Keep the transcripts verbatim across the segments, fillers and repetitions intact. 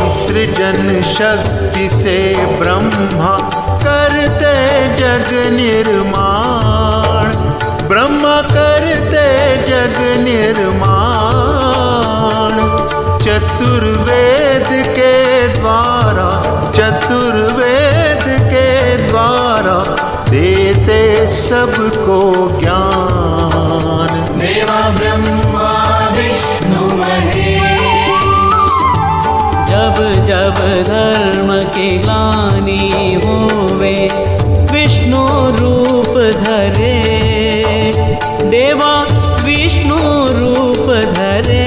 सृजन शक्ति से ब्रह्मा करते जग निर्माण, ब्रह्मा करते जग निर्माण। चतुर्वेद के द्वारा, चतुर्वेद के द्वारा देते सबको ज्ञान। देवा ब्रह्मा विष्णु महेश, जब जब धर्म की ग्लानि होवे विष्णु रूप धरे, देवा विष्णु रूप धरे।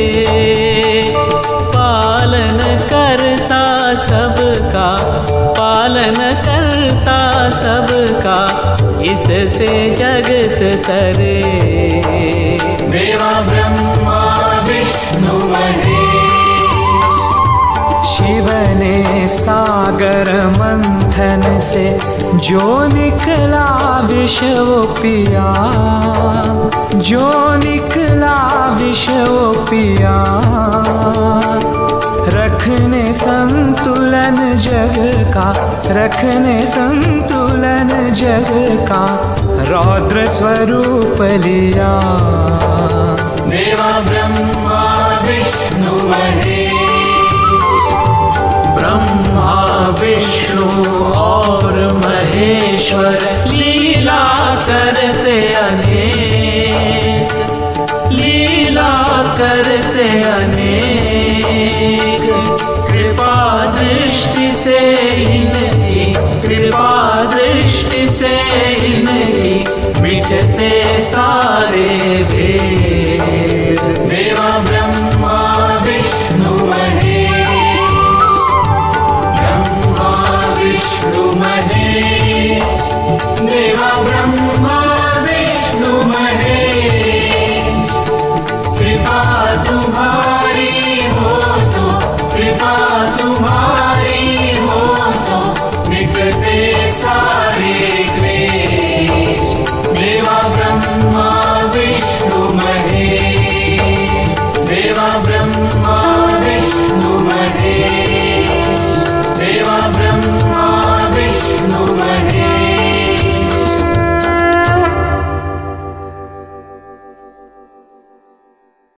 पालन करता सबका, पालन करता सबका, इससे जगत तरे। देवा ब्रह्मा विष्णु महेश, शिव ने सागर मंथन से जो निकला विष वो पिया, जो निकला विष वो पिया। रखने संतुलन जग का, रखने संतुलन जग का, रौद्र स्वरूप लिया। देवा ब्रह्मा विष्णु महेश, ब्रह्मा विष्णु और महेश्वर लीला करते अनेक, लीला करते अनेक। कृपा दृष्टि से